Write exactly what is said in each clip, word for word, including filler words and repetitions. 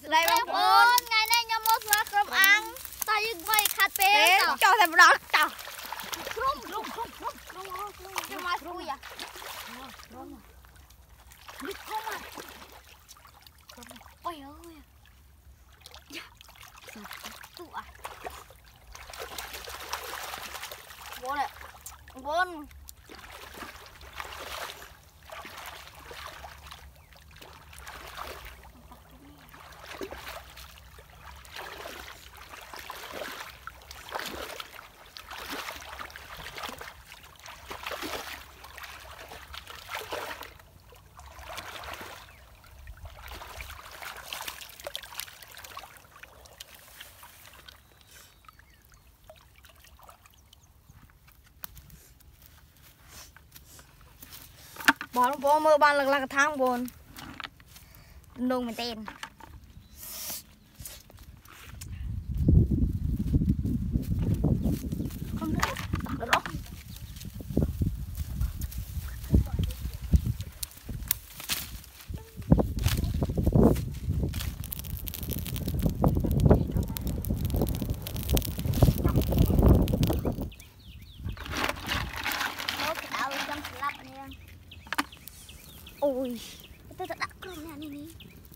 đây bông phun ngày nay nhau mua xóa cơm ăn ta dừng bay khát bê cho thêm một đó cho rung rung rung rung rung rung nhưng mà xui à rung rung à ôi ơi tụ à bốn này bốn bỏ nó vô mơ ban là là tháng buồn nung mình tên không được được đó ôi tôi đã đặt cơm nhà này đi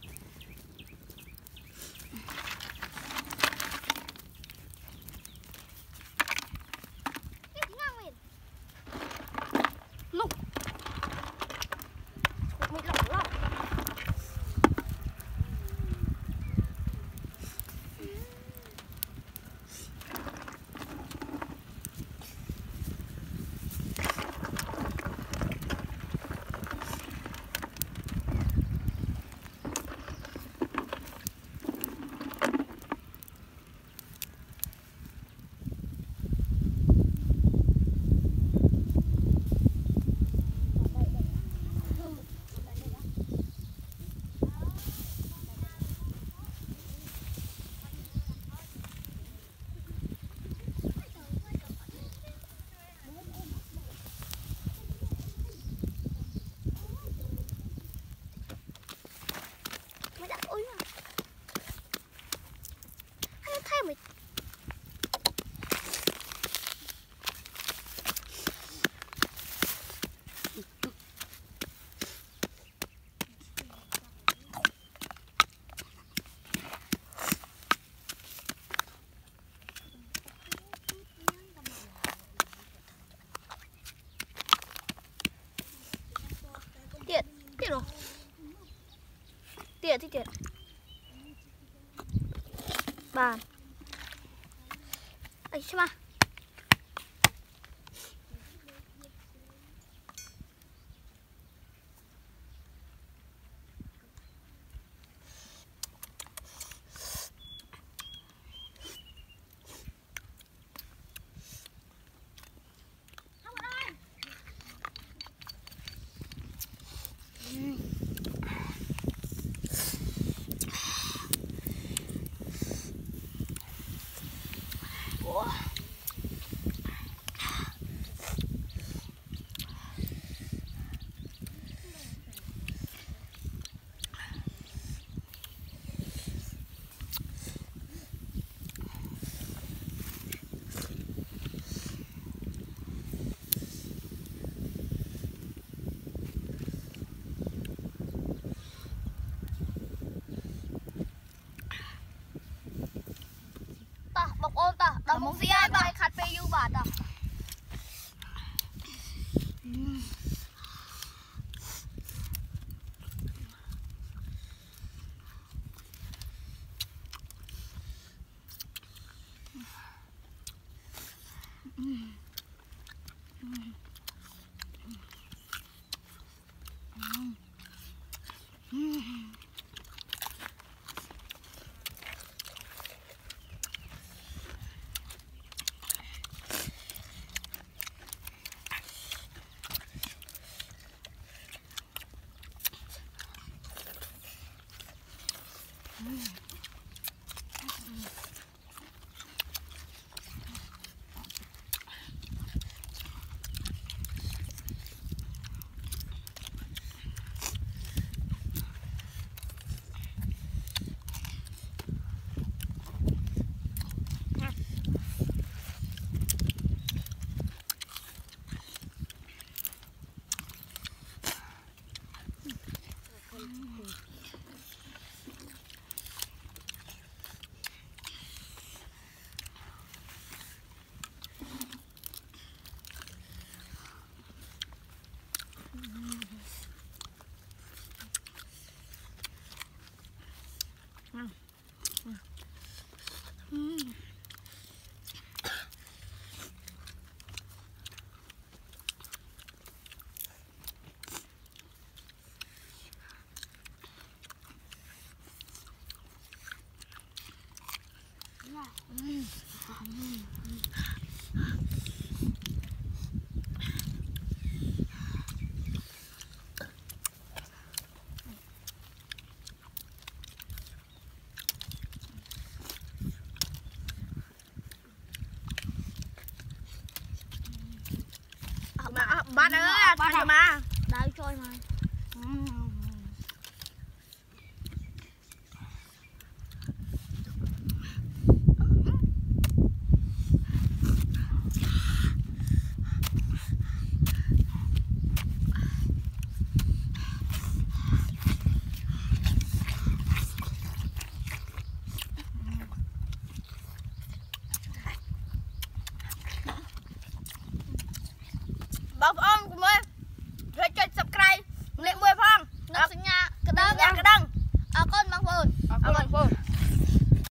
lúc mình lỏng lỏng tiện tiện rồi tiện thì tiện bàn ấy chứ mà bọc ôm ta đầm một xí ai bài khát bê yu bạt à Bạn ơi, bạn mà. Đây trôi mà. Bọc ôm của mình.